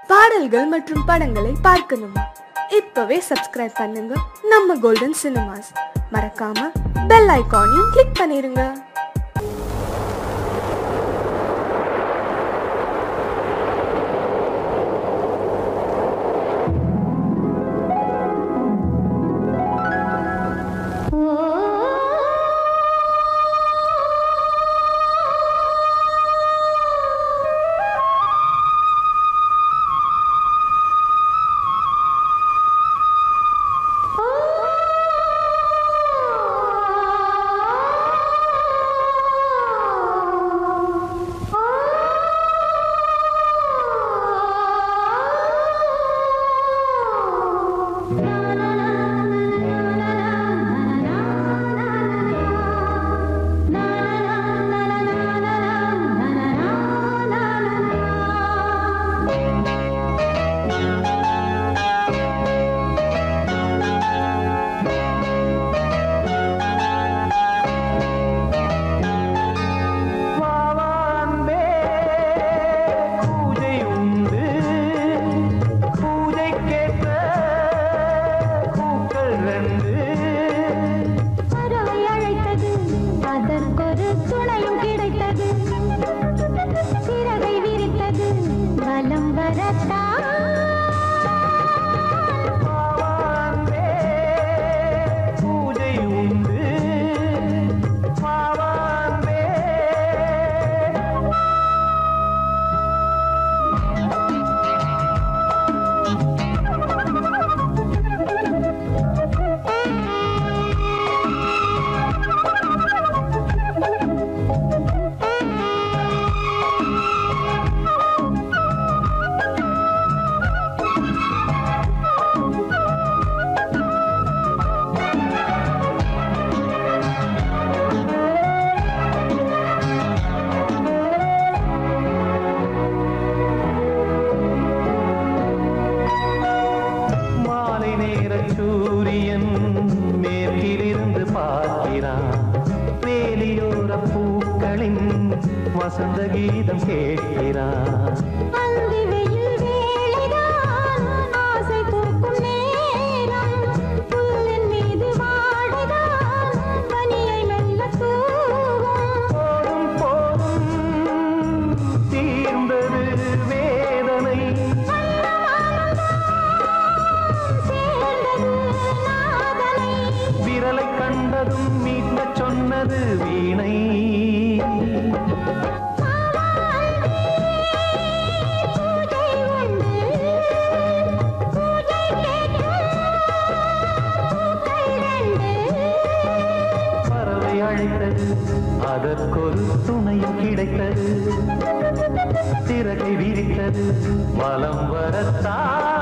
பாடல்கள் மற்றும் படங்களை பார்க்கணுமா? இப்பவே சப்ஸ்கிரைப் பண்ணுங்க நம்ம கோல்டன் சினிமாஸ். மறக்காம பெல் ஐகானையும் கிளிக் பண்ணிருங்க. வசந்த கீதம் கேட்கிறான். ஆசை தூக்கும் நேரம் புல்லின் மீது வாடுதான் பனியை மெல்ல தூவும். போதும் போதும் தீர்ந்தது வேதனை, சேர்ந்தது நாதனை, விரலை கண்டதும் மீட்கச் சொன்னது வீணை. அதற்கொரு துணையும் கிடைத்தது, சிறகை விரித்தது வலம் வரத்தான்.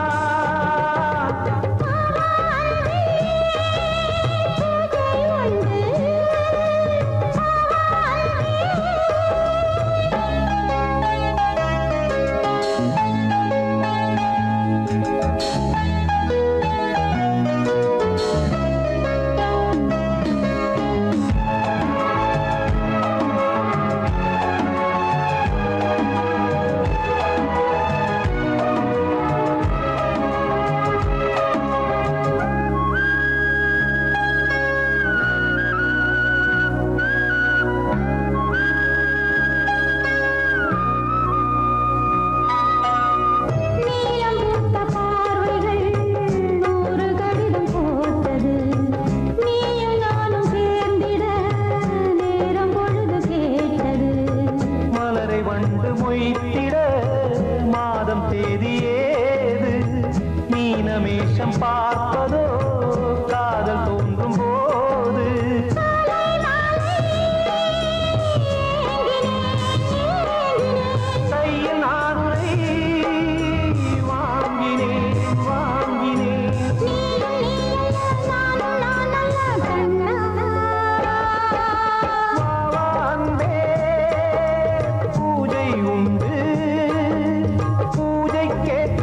மாதம் தேதி ஏது, மீனமேஷம் பார்ப்பதோ காதல் தோன்றும் போது. கையில் நானுரை வாங்கினேன் வாங்கினேன். பூஜை உண்டு, பூஜை கேட்ட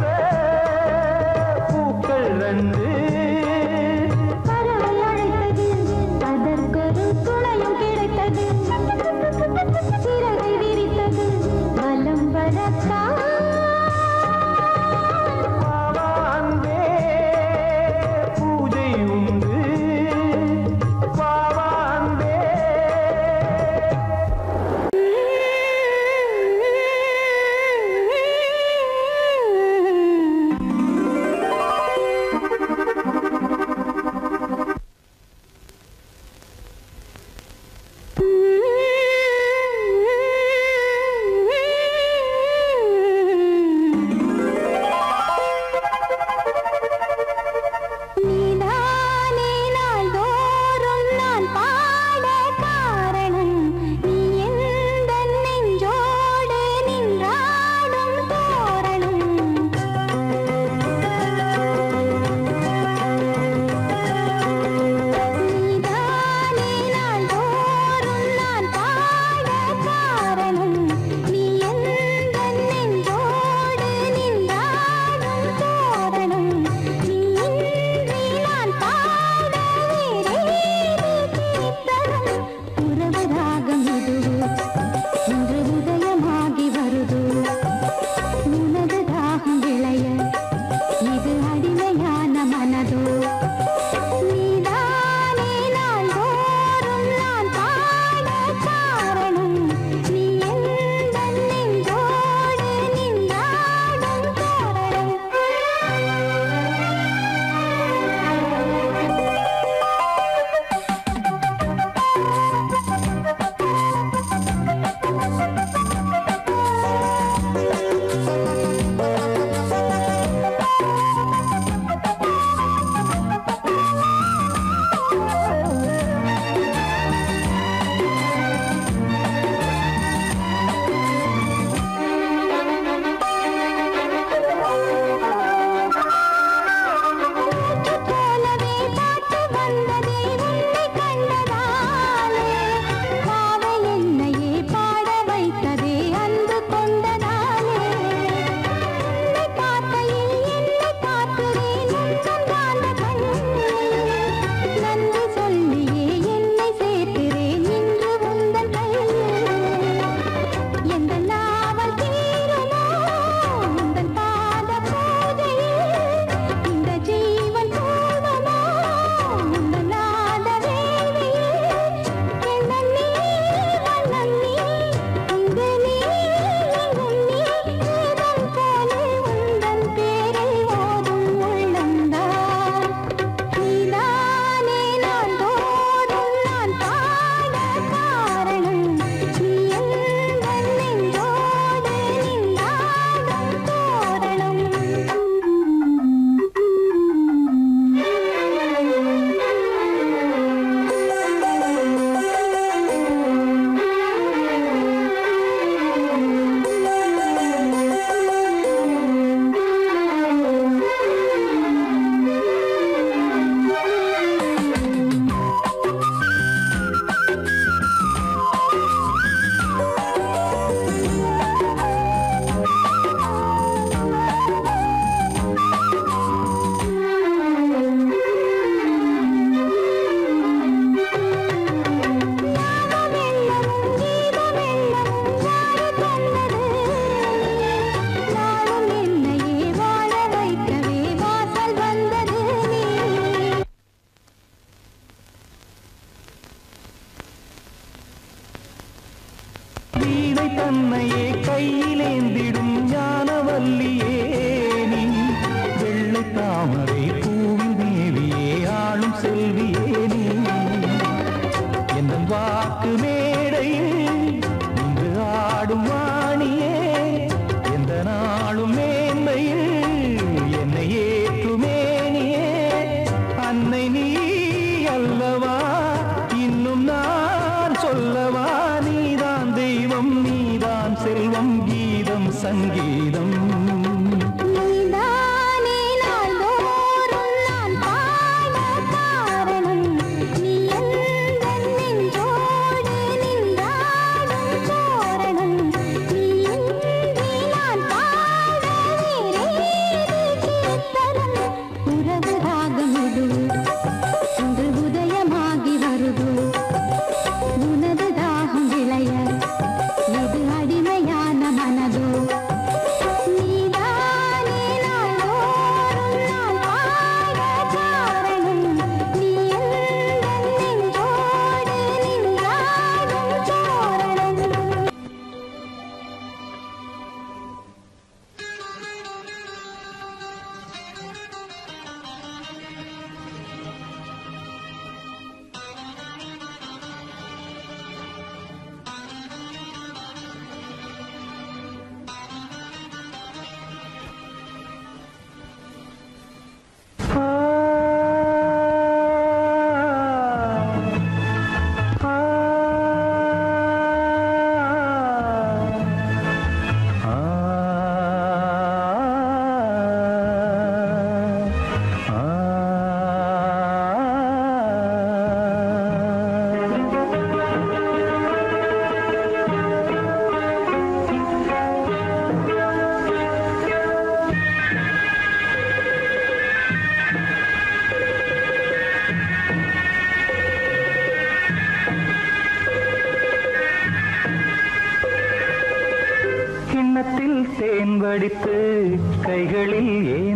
வடித்து கைகளில்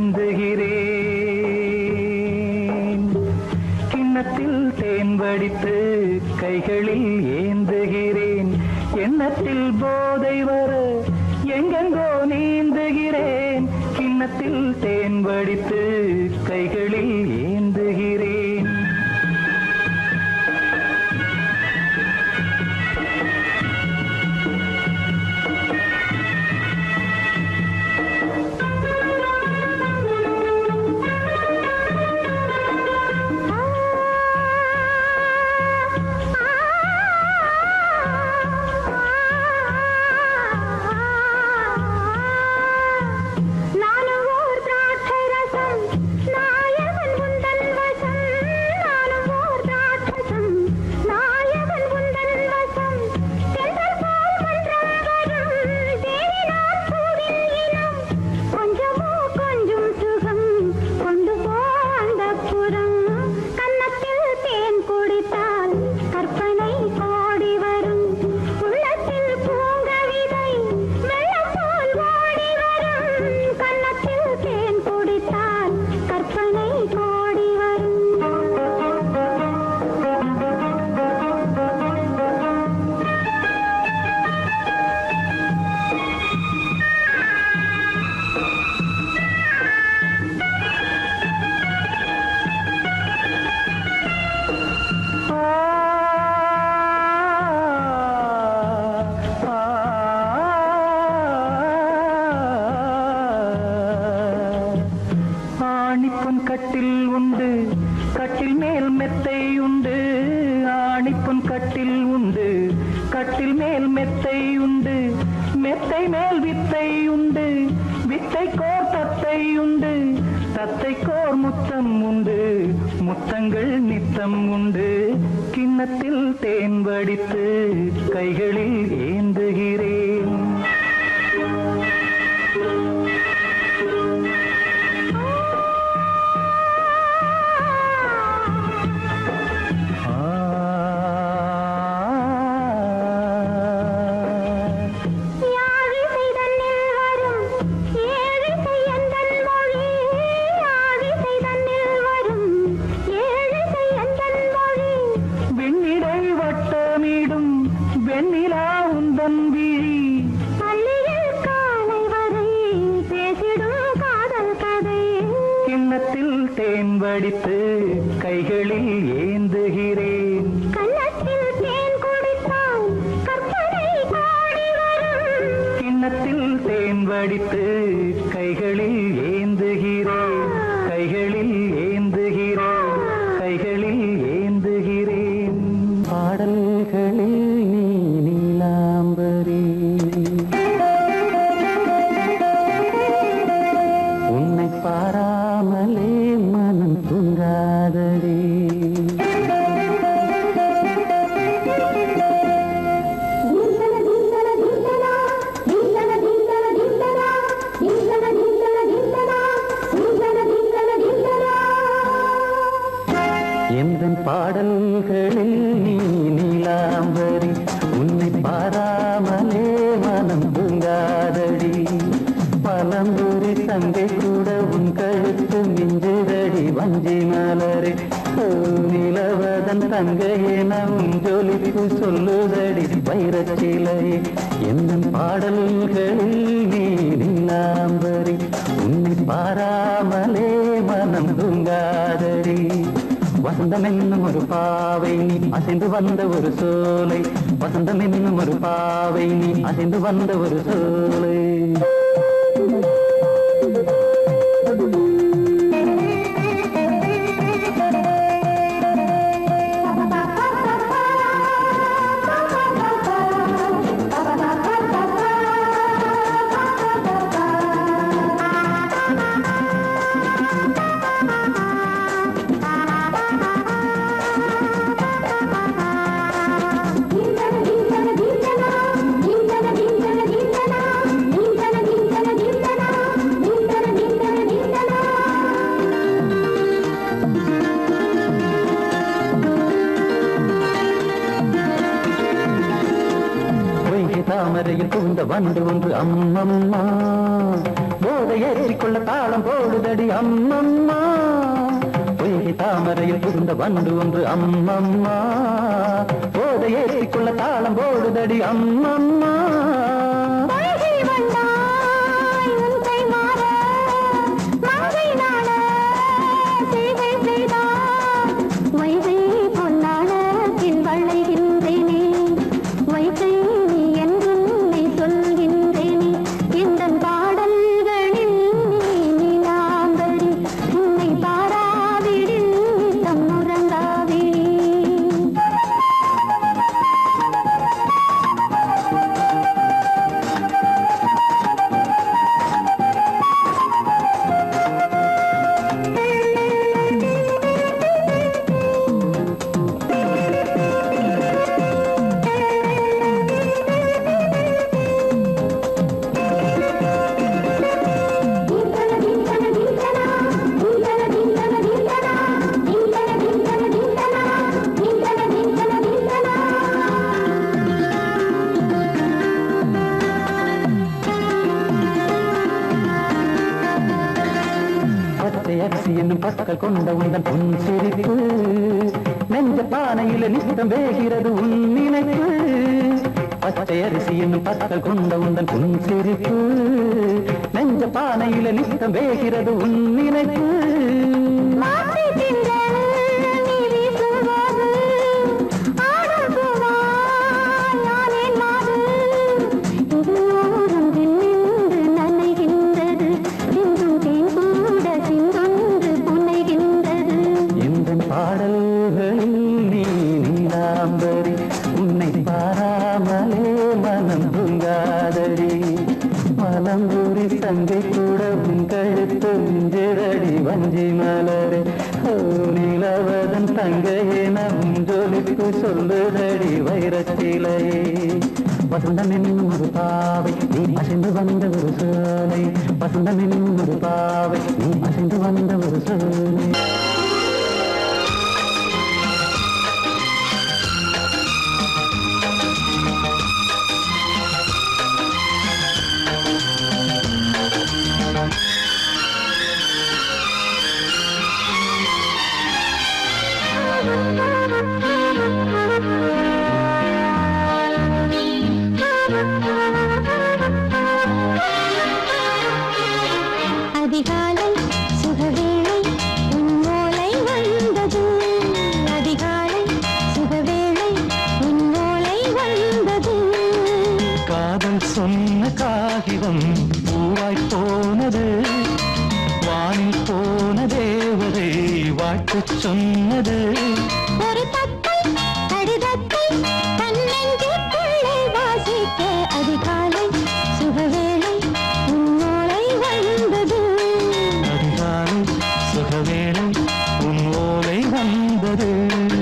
ஏந்துகிறேன். கிண்ணத்தில் தேன் வடித்து கைகளில் ஏந்துகிறேன். எண்ணத்தில் போதை வர எங்கெங்கோ நீந்துகிறேன். கிண்ணத்தில் தேன் வடித்து கைகளில் ஏந்துகிறேன். கட்டில் உண்டு, கட்டில் மேல் மெத்தை உண்டு. ஆணிப்பொன் கட்டில் உண்டு, கட்டில் மேல் மெத்தை உண்டு. மெத்தை மேல் வித்தை உண்டு, வித்தை கோர் தத்தை உண்டு. தத்தை கோர் முத்தம் உண்டு, முத்தங்கள் நித்தம் உண்டு. கிண்ணத்தில் தேன் வடித்து கைகளில் ஏந்துகிறேன். தேன் வடித்து கைகளில் ஏந்துகிறேன். கன்னத்தில் தேன் குடித்தால் கற்பனை கோடி வரும். கிண்ணத்தில் தேன் வடித்து கைகளில் ஏந்துகிறேன். கைகளில் ஏந்துகிறேன். கைகளில் ஏந்துகிறேன். பாடல்களில் நீ நீலாம்பரி, உன்னை பாராமலே மனம் தூங்காதடி. எந்தன் பாடல்களில் நீ நீலாம்பரி, உன்னை பாராமலே மனம் தூங்காதடி. பலம்புரி தங்கை கூட உன் கழுத்து மிஞ்சுதடி வஞ்சி மலரே. நிலவதன் தங்கையென உன் ஜொலிப்பு சொல்லுதடி வைரச்சிலையே. எந்தன் பாடல்களில் நீ நீலாம்பரி, உன்னை பாராமலே மனம் தூங்காதடி. வசந்தம் என்னும் ஒரு பாவை நீ அசைந்து வந்த ஒரு சோலை. வசந்தம் என்னும் ஒரு பாவை நீ அசைந்து வந்த ஒரு சோலை. Dindana, dindana, dindana, dindana, dindana, dindana, பானையில் புகுந்த வந்து ஒன்று அம்மம்மா போதை ஏற்றிக்கொள்ள தாளம் போடுதடி அம்மம்மா பொய்கை தாமரையில் புகுந்த வந்து ஒன்று அம்மம்மா போதை ஏற்றிக்கொள்ள தாளம் போடுதடி அம்மம்மா பற்கள் கொண்ட உந்தன் பொன் சிரிப்பு நெஞ்ச பானையில நித்தம் வேகிறது உன் நினைப்பு பச்சை அரிசி என்னும் பற்கள் கொண்ட உந்தன் பொன் சிரிப்பு நெஞ்ச பானையில நித்தம் வேகிறது உன் நினைப்பு தங்கை கூட உன் கழுத்து நெஞ்சரடி வஞ்சி மலரே நிலவதன் தங்கையே நம் ஜொலிப்பு சொல்லுதடி வைரத்திலையே வசந்தம் என்னும் ஒரு பாவை நீ அசைந்து வந்த ஒரு சோலை வசந்தம் என்னும் ஒரு பாவை நீ அசைந்து வந்த ஒரு சோலை அதிகாலை சுகவேளை உன் ஓலை வந்தது அதிகாலை சுகவேளை உன் ஓலை வந்தது காதல் சொன்ன காகிதம் பூவாய் போனது வானில் போன தேவதை வாழ்த்து சொன்னது ஒரு தத்தை கடிதத்தை தன்னெஞ்சுக்குள்ளே வாசிக்க அதிகாலை சுகவேளை உன் ஓலை வந்தது அதிகாலை சுகவேளை உன் ஓலை வந்தது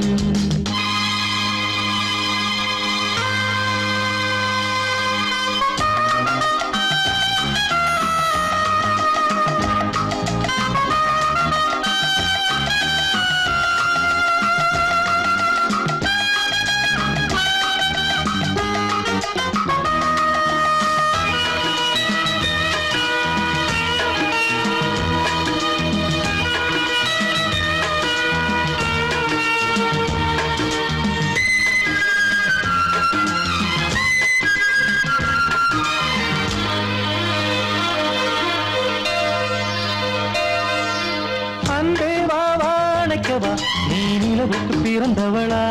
நீ நிலவுக்கு பிறந்தவளா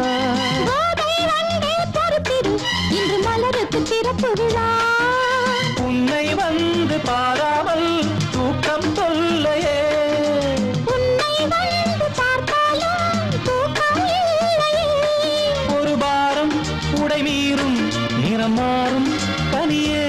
இன்று மலருக்கு திறப்பு விழா உன்னை வந்து பாராமல் தூக்கம் தொல்லையே உன்னை வந்து பார்த்தாலும் தூக்கம் இல்லையே ஒரு பாரம் உடை மீறும் நிறம் மாறும் பனியே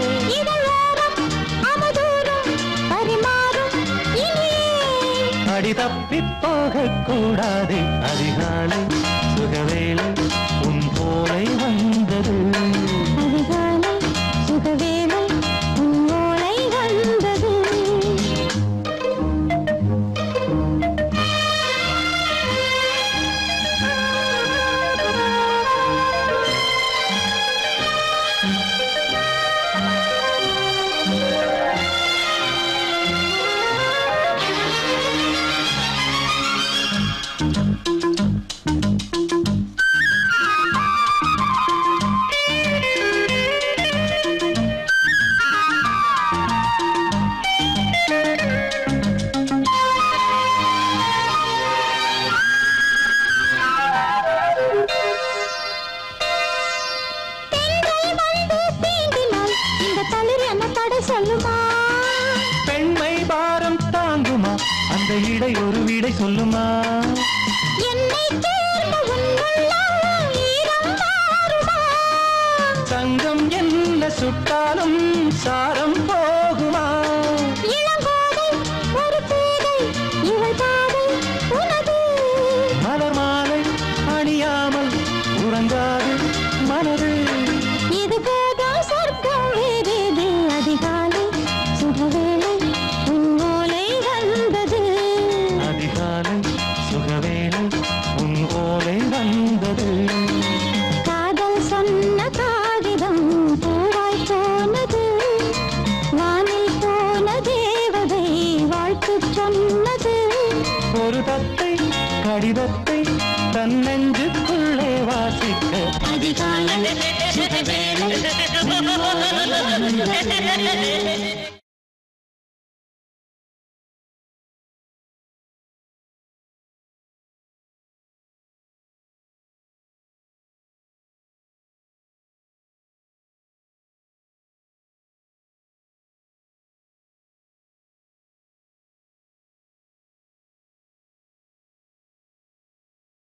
அடி தப்பிப் போகக் கூடாது அதிகாலை சுகவேளை உன் போலை வந்தது அதிகாலை சுகவேளை உன் ஓலை வந்தது இந்த இடை ஒரு வீடை சொல்லுமா என்னை தேர்ந்த உன்னுள்ளம் ஈரம் மாறுமா தங்கம் என்ன சுட்டாலும் சாரம் போகுமா இளங்கோதை ஒரு பேதை இவள் பாதை உனது மலர் மாலை அணியாமல் உறங்காது மனது இது போதும் சொர்க்கம் வேறேது அதிகாலை சுகவேளை உன் ஓலை வந்தது அதிகாலை சுகவேளை உன் ஓலை வந்தது காதல் சொன்ன காகிதம் பூவாய் போனது வானில் போன தேவதை வாழ்த்து சொன்னது ஒரு தத்தை கடிதத்தை தன் நெஞ்சுக்குள்ளே வாசிக்க அதிகாலை சுகவேளை உன் ஓலை வந்தது